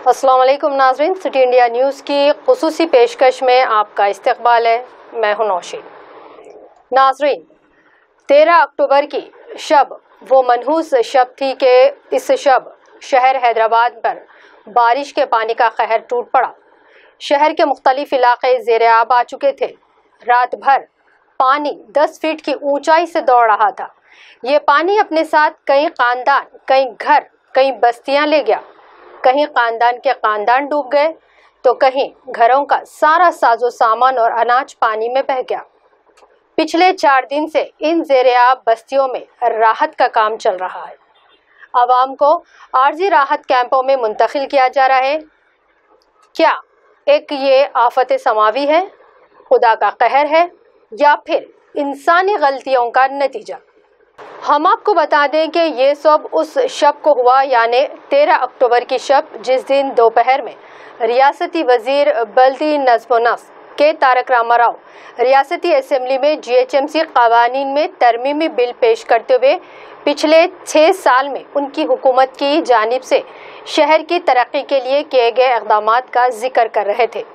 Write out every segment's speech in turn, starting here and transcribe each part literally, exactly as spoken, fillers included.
अस्सलाम वालेकुम नाज़रीन, सिटी इंडिया न्यूज़ की खुसूसी पेशकश में आपका इस्तकबाल है। मैं हूं नौशीन। नाज़रीन, तेरह अक्टूबर की शब वो मनहूस शब थी कि इस शब शहर हैदराबाद पर बारिश के पानी का कहर टूट पड़ा। शहर के मुख्तलिफ इलाके ज़ेर आब आ चुके थे। रात भर पानी दस फीट की ऊंचाई से दौड़ रहा था। ये पानी अपने साथ कई खानदान, कई घर, कई बस्तियां ले गया। कहीं खानदान के खानदान डूब गए तो कहीं घरों का सारा साजो सामान और अनाज पानी में बह गया। पिछले चार दिन से इन ज़ेर-ए-आब बस्तियों में राहत का काम चल रहा है। आवाम को आर्जी राहत कैंपों में मुंतकिल किया जा रहा है। क्या एक ये आफत समावी है, खुदा का कहर है, या फिर इंसानी गलतियों का नतीजा? हम आपको बता दें कि ये सब उस शब को हुआ, यानी तेरह अक्टूबर की शब, जिस दिन दोपहर में रियासती वजीर बल्दी नज़्म व नस्क के तारक रामाराव रियासती असम्बली में जी एच एम सी कवानीन में तरमीमी बिल पेश करते हुए पिछले छः साल में उनकी हुकूमत की जानिब से शहर की तरक्की के लिए किए गए इक़दामात का जिक्र कर रहे थे।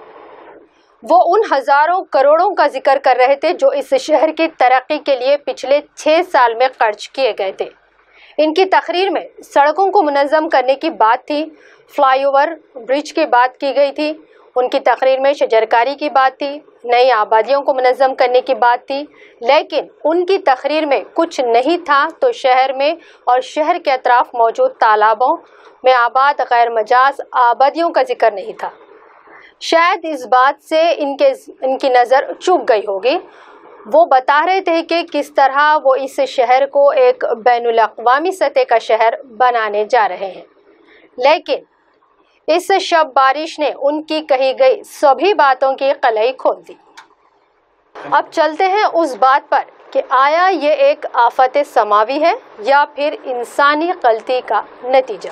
वो उन हज़ारों करोड़ों का जिक्र कर रहे थे जो इस शहर की तरक्की के लिए पिछले छः साल में खर्च किए गए थे। इनकी तकरीर में सड़कों को मुनज़्ज़म करने की बात थी, फ्लाईओवर, ब्रिज की बात की गई थी। उनकी तकरीर में शजरकारी की बात थी, नई आबादियों को मुनज़्ज़म करने की बात थी। लेकिन उनकी तकरीर में कुछ नहीं था तो शहर में और शहर के अतराफ मौजूद तालाबों में आबाद गैर मजाज आबादियों का जिक्र नहीं था। शायद इस बात से इनके इनकी नज़र चूक गई होगी। वो बता रहे थे कि किस तरह वो इस शहर को एक बैनुल अक़वामी सतह का शहर बनाने जा रहे हैं। लेकिन इस शब बारिश ने उनकी कही गई सभी बातों की कलई खोल दी। अब चलते हैं उस बात पर कि आया ये एक आफत समावी है या फिर इंसानी गलती का नतीजा।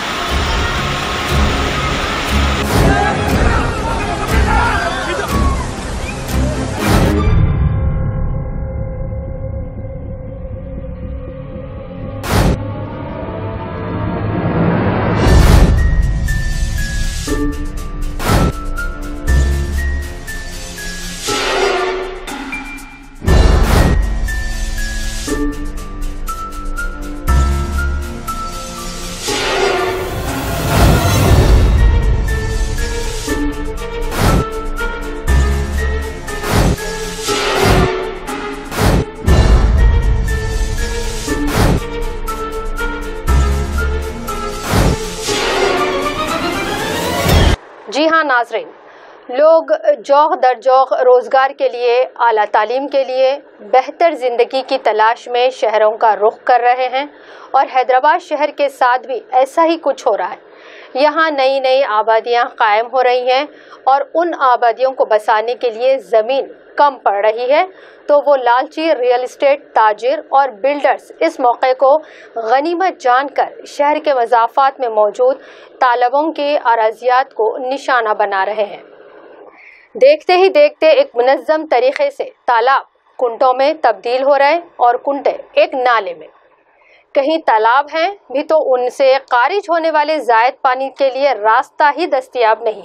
जी हाँ नाज़रीन, लोग जौग दर जौग रोज़गार के लिए, आला तालीम के लिए, बेहतर ज़िंदगी की तलाश में शहरों का रुख कर रहे हैं और हैदराबाद शहर के साथ भी ऐसा ही कुछ हो रहा है। यहाँ नई नई आबादियाँ कायम हो रही हैं और उन आबादियों को बसाने के लिए ज़मीन कम पड़ रही है तो वो लालची रियल इस्टेट ताजिर और बिल्डर्स इस मौके को गनीमत जानकर शहर के मज़ाफ़ात में मौजूद तालाबों के अराज़ियात को निशाना बना रहे हैं। देखते ही देखते एक मुनज़्ज़म तरीक़े से तालाब कुंटों में तब्दील हो रहे और कुंटे एक नाले में। कहीं तालाब हैं भी तो उनसे खारिज होने वाले ज़ायद पानी के लिए रास्ता ही दस्तयाब नहीं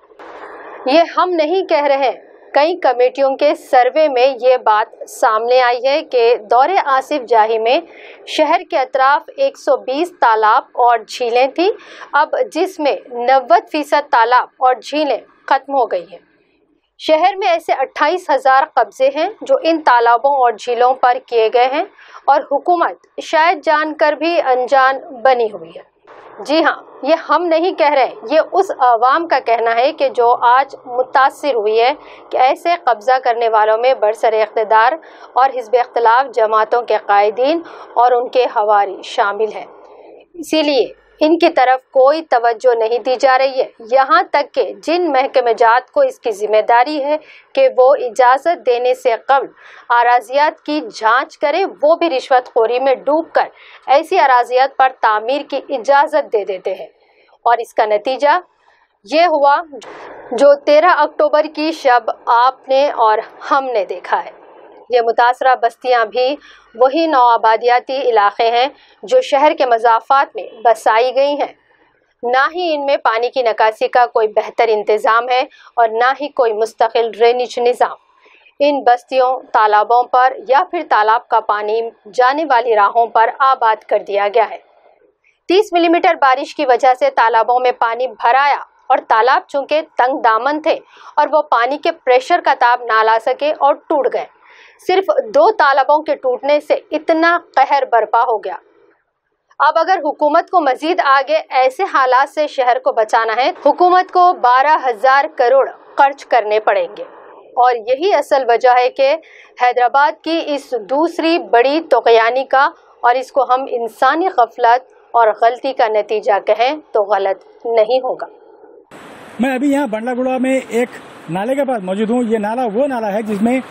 है। ये हम नहीं कह रहे हैं, कई कमेटियों के सर्वे में ये बात सामने आई है कि दौरे आसिफ जाही में शहर के अतराफ एक सौ बीस तालाब और झीलें थी, अब जिसमें नब्बे फीसद तालाब और झीलें ख़त्म हो गई हैं। शहर में ऐसे अट्ठाईस हज़ार कब्जे हैं जो इन तालाबों और झीलों पर किए गए हैं और हुकूमत शायद जानकर भी अनजान बनी हुई है। जी हाँ, ये हम नहीं कह रहे, ये उस आवाम का कहना है कि जो आज मुतासिर हुई है कि ऐसे कब्ज़ा करने वालों में बरसर इक़्तिदार और हिज़्ब इख्तिलाफ जमातों के कायदीन और उनके हवारी शामिल हैं। इसीलिए इनकी तरफ कोई तवज्जो नहीं दी जा रही है। यहाँ तक कि जिन महकमे जात को इसकी ज़िम्मेदारी है कि वो इजाज़त देने से कबल अराज़ियात की जांच करें, वो भी रिश्वतखोरी में डूबकर ऐसी अराज़ियात पर तामीर की इजाज़त दे देते हैं। और इसका नतीजा ये हुआ जो तेरह अक्टूबर की शब आपने और हमने देखा है। ये मुतासरा बस्तियां भी वही नौआबादियाती इलाके हैं जो शहर के मज़ाफ़ात में बसाई गई हैं। ना ही इनमें पानी की निकासी का कोई बेहतर इंतजाम है और ना ही कोई मुस्तकिल ड्रेनेज निज़ाम। इन बस्तियों, तालाबों पर या फिर तालाब का पानी जाने वाली राहों पर आबाद कर दिया गया है। तीस मिलीमीटर बारिश की वजह से तालाबों में पानी भर आया और तालाब चूंकि तंग दामन थे और वो पानी के प्रेशर का ताब ना ला सके और टूट गए। सिर्फ दो तालाबों के टूटने से इतना कहर बर्पा हो गया। अब अगर हुकूमत को मजीद आगे ऐसे हालात से शहर को बचाना है, हुकूमत को बारह हजार करोड़ खर्च करने पड़ेंगे। और यही असल वजह है कि हैदराबाद की इस दूसरी बड़ी तोक़यानी का, और इसको हम इंसानी गफलत और गलती का नतीजा कहें तो गलत नहीं होगा। मैं अभी यहाँ बंडलागुड़ा में एक नाले के पास मौजूद हूँ। ये नाला वो नाला है जिसमें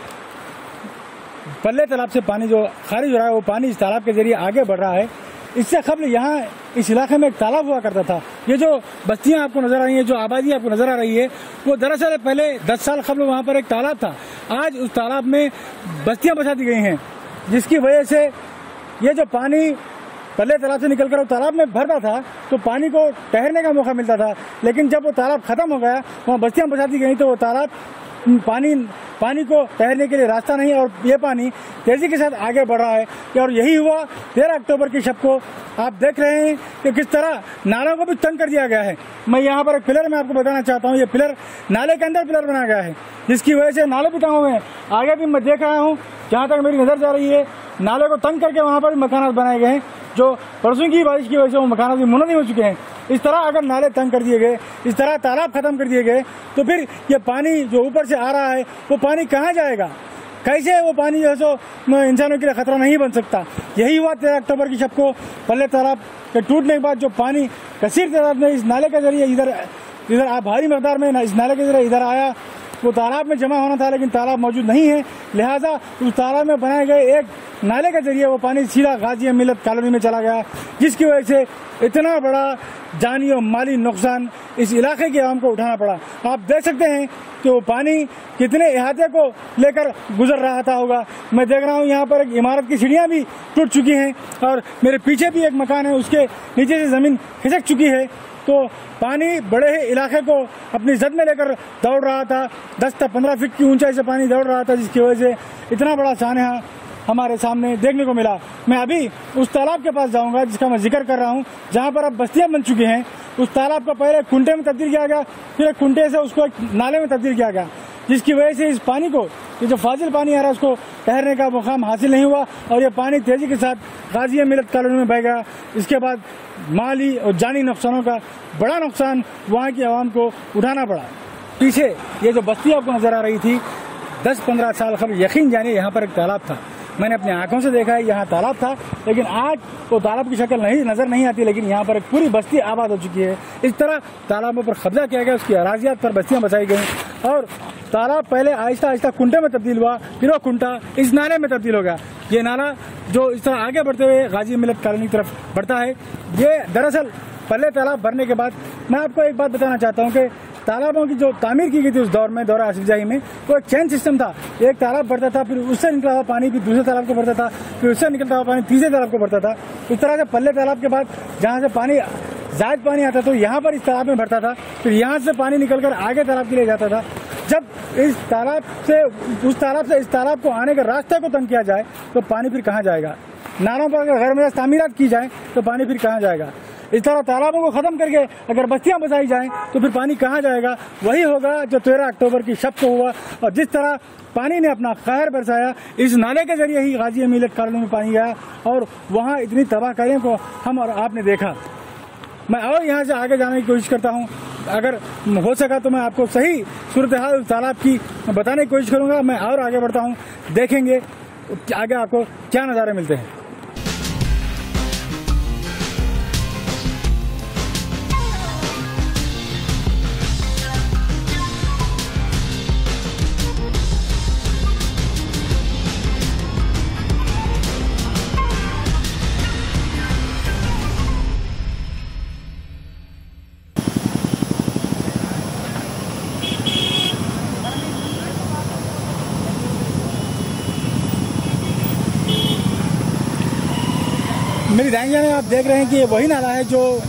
पल्ले तालाब से पानी जो खारिज हो रहा है वो पानी इस तालाब के जरिए आगे बढ़ रहा है। इससे कबल यहाँ इस इलाके में एक तालाब हुआ करता था। ये जो बस्तियाँ आपको नजर आ रही हैं, जो आबादी आपको नजर आ रही है, वो दरअसल पहले दस साल कबल वहाँ पर एक तालाब था। आज उस तालाब में बस्तियाँ बसा दी गई हैं, जिसकी वजह से ये जो पानी पल्ले तालाब से निकलकर वो तालाब में भरता था तो पानी को ठहरने का मौका मिलता था। लेकिन जब वो तालाब खत्म हो गया, वहाँ बस्तियाँ बसा दी गई, तो वो तालाब पानी पानी को ठहरने के लिए रास्ता नहीं, और ये पानी तेजी के साथ आगे बढ़ रहा है। और यही हुआ तेरह अक्टूबर की शब को। आप देख रहे हैं कि किस तरह नालों को भी तंग कर दिया गया है। मैं यहाँ पर एक पिलर में आपको बताना चाहता हूँ। ये पिलर नाले के अंदर पिलर बनाया गया है, जिसकी वजह से नाले भी तंग हो गए हैं। आगे भी मैं देख रहा हूँ, जहाँ तक मेरी नजर जा रही है, नाले को तंग करके वहाँ पर भी मकानात बनाए गए हैं, जो परसों की बारिश की वजह से वो मकानात भी मुनहदम हो चुके हैं। इस तरह अगर नाले तंग कर दिए गए, इस तरह तालाब खत्म कर दिए गए, तो फिर ये पानी जो ऊपर से आ रहा है वो पानी कहाँ जाएगा? कैसे वो पानी जो है सो इंसानों के लिए खतरा नहीं बन सकता। यही हुआ तेरह अक्टूबर की शब को। पल्ले तालाब के टूटने के बाद जो पानी कसीर तादाद में इस नाले के जरिए इधर इधर भारी मकदार में इस नाले के जरिए इधर आया, वो तालाब में जमा होना था, लेकिन तालाब मौजूद नहीं है। लिहाजा उस तालाब में बनाए गए एक नाले के जरिए वो पानी सीधा गाजी मिलत कॉलोनी में चला गया, जिसकी वजह से इतना बड़ा जानी और माली नुकसान इस इलाके के आवाम को उठाना पड़ा। आप देख सकते हैं कि वो पानी कितने इहाते को लेकर गुजर रहा था होगा। मैं देख रहा हूँ यहाँ पर एक इमारत की सीढ़ियाँ भी टूट चुकी हैं, और मेरे पीछे भी एक मकान है, उसके नीचे से ज़मीन खिसक चुकी है। तो पानी बड़े ही इलाके को अपनी जद में लेकर दौड़ रहा था। दस से पंद्रह फीट की ऊंचाई से पानी दौड़ रहा था, जिसकी वजह से इतना बड़ा सानहा हमारे सामने देखने को मिला। मैं अभी उस तालाब के पास जाऊंगा जिसका मैं जिक्र कर रहा हूं, जहां पर अब बस्तियां बन चुकी हैं। उस तालाब को पहले कुंटे में तब्दील किया गया, फिर एक कुंटे से उसको एक नाले में तब्दील किया गया, जिसकी वजह से इस पानी को, ये जो फाजिल पानी आ रहा है, उसको ठहरने का मुकाम हासिल नहीं हुआ, और ये पानी तेजी के साथ गाजी मिलत कॉलोनी में बह गया। इसके बाद माली और जानी नुकसानों का बड़ा नुकसान वहाँ की आवाम को उठाना पड़ा। पीछे ये जो बस्ती आपको नजर आ रही थी, दस पंद्रह साल कबल यकीन जानिए यहाँ पर एक तालाब था। मैंने अपनी आंखों से देखा है, यहाँ तालाब था, लेकिन आज वो तालाब की शक्ल नहीं नजर नहीं आती, लेकिन यहाँ पर एक पूरी बस्ती आबाद हो चुकी है। इस तरह तालाबों पर कब्जा किया गया, उसकी अराजियात पर बस्तियां बसाई गई, और तालाब पहले आहिस्ता आहिस्ता कुंटे में तब्दील हुआ, फिर वो कुंटा इस नाले में तब्दील हो गया। ये नाला जो इस तरह आगे बढ़ते हुए गाजी मिलत कॉलोनी की तरफ बढ़ता है, ये दरअसल पल्ले तालाब भरने के बाद, मैं आपको एक बात बताना चाहता हूँ कि तालाबों की जो तामीर की गई थी उस दौर में, दौरा आसिफजाही में, वो एक चैन सिस्टम था। एक तालाब भरता था, फिर उससे निकला हुआ पानी फिर दूसरे तालाब को भरता था, फिर उससे निकलता हुआ पानी तीसरे तालाब को भरता था। इस तरह से पल्ले तालाब के बाद जहाँ से पानी जायद पानी आता तो यहाँ पर इस तालाब में भरता था, फिर यहाँ से पानी निकलकर आगे तालाब के लिए जाता था। जब इस तालाब से उस तालाब से इस तालाब को आने के रास्ते को तंग किया जाए तो पानी फिर कहाँ जाएगा? नालों पर अगर गैर मुजस्सस तामीरात की जाए तो पानी फिर कहाँ जाएगा? इस तरह तालाबों को खत्म करके अगर बस्तियां बसाई जाएं तो फिर पानी कहाँ जाएगा? वही होगा जो तेरह अक्टूबर की शब को हुआ, और जिस तरह पानी ने अपना कहर बरसाया, इस नाले के जरिए ही गाजी मिलत कॉलोनी में पानी गया, और वहाँ इतनी तबाहकारियों को हम और आपने देखा। मैं और यहाँ से आगे जाने की कोशिश करता हूँ, अगर हो सका तो मैं आपको सही सूरत हाल तालाब की बताने की कोशिश करूँगा। मैं और आगे बढ़ता हूँ, देखेंगे आगे आपको क्या नज़ारे मिलते हैं। मेरी दाएं जाने आप देख रहे हैं कि ये वही नाला है जो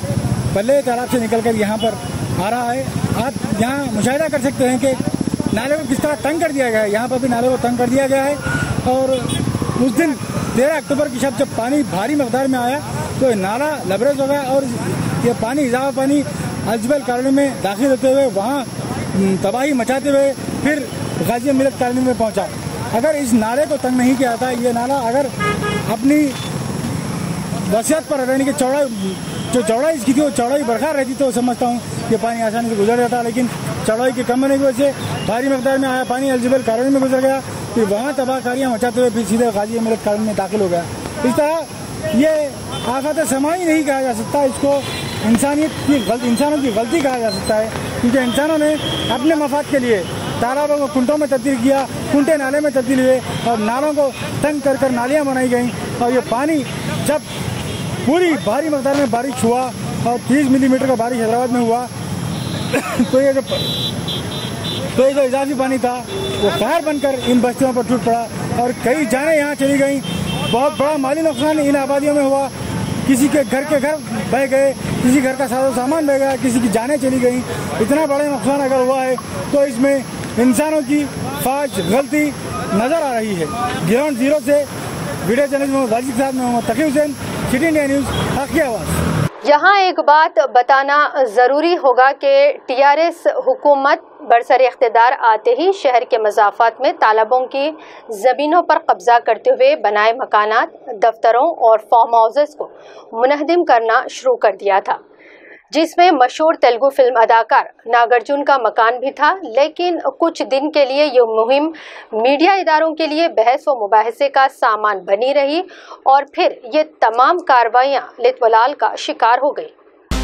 पल्ले तालाब से निकलकर यहाँ पर आ रहा है। आप यहाँ मुशाहिदा कर सकते हैं कि नाले को किस तरह तंग कर दिया गया है। यहाँ पर भी नाले को तंग कर दिया गया है और उस दिन तेरह अक्टूबर की शब जब पानी भारी मकदार में आया तो नाला लबरेज हो गया और ये पानी इजाफा पानी अजबल कॉलोनी में दाखिल होते हुए वहाँ तबाही मचाते हुए फिर गाजी मिलत कॉलोनी में पहुँचा। अगर इस नाले को तंग नहीं किया था, ये नाला अगर अपनी वसीयत पर रहने की चौड़ाई जो चौड़ाई इसकी थी वो चौड़ाई बरकरार रहती तो समझता हूँ ये पानी आसानी से गुजर जाता, लेकिन चौड़ाई के कम होने की वजह से भारी मकदार में आया पानी अजबल कॉलोनी में गुजर गया, फिर वहाँ तबाहकारियाँ मचाते हुए फिर सीधे गाजी मिलत कॉलोनी में दाखिल हो गया। इस तरह ये आफत समाई नहीं कहा जा सकता, इसको इंसानियत की गलती इंसानों की गलती कहा जा सकता है, क्योंकि इंसानों ने अपने मफाद के लिए तालाबों को कुंटों में तब्दील किया, कुंटे नाले में तब्दील हुए और नालों को तंग कर कर नालियाँ बनाई गई और ये पानी जब पूरी भारी मकदार में बारिश हुआ और तीस मिलीमीटर का बारिश हैदराबाद में हुआ तो ये जो तो ये जो इजाफी पानी था वो कहर बनकर इन बस्तियों पर टूट पड़ा और कई जानें यहाँ चली गई। बहुत बड़ा माली नुकसान इन आबादियों में हुआ, किसी के घर के घर बह गए, किसी घर का सारा सामान बह गया, किसी की जानें चली गई। इतना बड़ा नुकसान अगर हुआ है तो इसमें इंसानों की फाज गलती नजर आ रही है। ग्राउंड जीरो से वीडियो जर्नलिस्ट मोहम्मद वाजिद साहब में Mohammad Taqi Hussain, city India news, हक की आवाज़। यहाँ एक बात बताना ज़रूरी होगा कि टीआरएस हुकूमत बरसर इख्तिदार आते ही शहर के मज़ाफ़ात में तालाबों की ज़मीनों पर कब्ज़ा करते हुए बनाए मकानात, दफ्तरों और फार्म हाउसेस को मुनहदिम करना शुरू कर दिया था, जिसमें मशहूर तेलुगु फिल्म अदाकार नागार्जुन का मकान भी था। लेकिन कुछ दिन के लिए ये मुहिम मीडिया इदारों के लिए बहस व मुबाहसे का सामान बनी रही और फिर ये तमाम कार्रवाइयाँ लितवलाल का शिकार हो गई।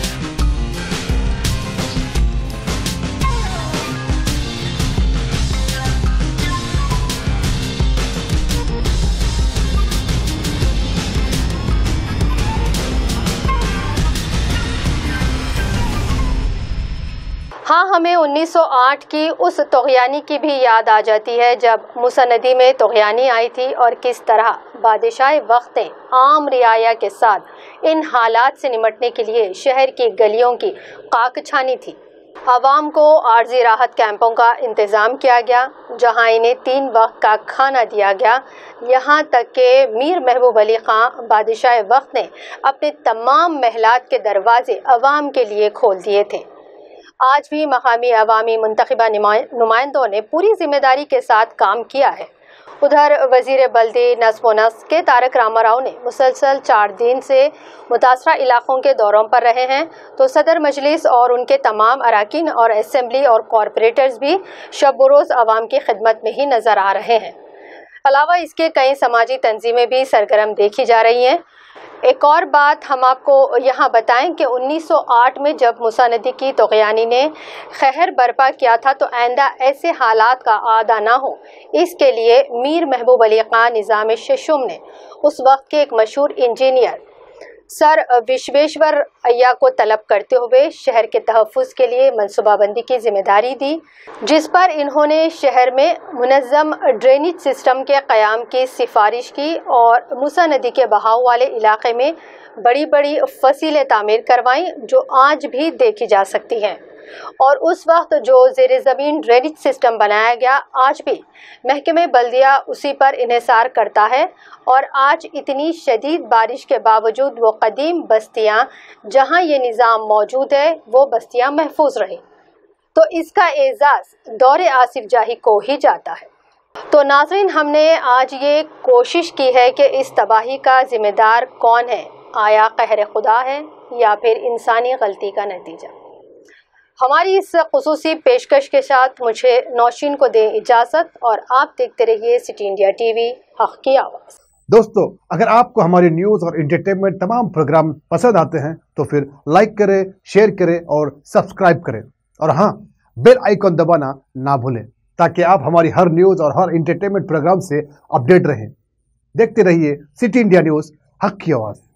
हाँ, हमें उन्नीस सौ आठ की उस तोग़यानी की भी याद आ जाती है जब मूसा नदी में तोग़यानी आई थी और किस तरह बादशाह वक्त ने आम रियाया के साथ इन हालात से निपटने के लिए शहर की गलियों की खाक छानी थी। आवाम को आर्जी राहत कैंपों का इंतज़ाम किया गया, जहां इन्हें तीन वक्त का खाना दिया गया। यहाँ तक कि मीर महबूब अली खां बादशाह वक्त ने अपने तमाम महलात के दरवाजे आवाम के लिए खोल दिए थे। आज भी मकामी अवामी मुंतखबा नुमाइंदों ने पूरी जिम्मेदारी के साथ काम किया है। उधर वजीर बल्दी नस्ब व नस्ब के तारक रामाराव ने मुसलसल चार दिन से मुतासरा इलाकों के दौरों पर रहे हैं, तो सदर मजलिस और उनके तमाम अराकीन और असम्बली और कॉरपोरेटर्स भी शब बरोज़ आवाम की खिदमत में ही नज़र आ रहे हैं। अलावा इसके कई समाजी तंजीमें भी सरगर्म देखी जा रही हैं। एक और बात हम आपको यहाँ बताएं कि उन्नीस सौ आठ में जब मूसा नदी की तोग़यानी ने कहर बर्पा किया था तो आइंदा ऐसे हालात का आदा ना हो, इसके लिए मीर महबूब अली खां निज़ाम शशुम ने उस वक्त के एक मशहूर इंजीनियर सर विश्वेश्वर अय्या को तलब करते हुए शहर के तहफ़्फ़ुज़ के लिए मनसूबाबंदी की जिम्मेदारी दी, जिस पर इन्होंने शहर में मुनज़्ज़म ड्रेनेज सिस्टम के क़याम की सिफारिश की और मूसा नदी के बहाव वाले इलाके में बड़ी बड़ी फसीलें तामीर करवाईं जो आज भी देखी जा सकती हैं। और उस वक्त जो ज़ेर ज़मीन ड्रेनेज सिस्टम बनाया गया आज भी महकमे बल्दिया उसी पर इन्हिसार करता है और आज इतनी शदीद बारिश के बावजूद वो कदीम बस्तियां जहां ये निज़ाम मौजूद है वो बस्तियां महफूज रहीं, तो इसका एजाज़ दौरे आसिफ जाही को ही जाता है। तो नाज़रीन, हमने आज ये कोशिश की है कि इस तबाही का ज़िम्मेदार कौन है, आया कहर खुदा है या फिर इंसानी गलती का नतीजा। हमारी इस खुसूसी पेशकश के साथ मुझे नौशीन को दें इजाज़त और आप देखते रहिए सिटी इंडिया टीवी, हक़ की आवाज़। दोस्तों, अगर आपको हमारी न्यूज़ और एंटरटेनमेंट तमाम प्रोग्राम पसंद आते हैं तो फिर लाइक करें, शेयर करें और सब्सक्राइब करें, और हाँ, बेल आइकॉन दबाना ना भूलें ताकि आप हमारी हर न्यूज़ और हर एंटरटेनमेंट प्रोग्राम से अपडेट रहें। देखते रहिए सिटी इंडिया न्यूज़, हक़ की आवाज़।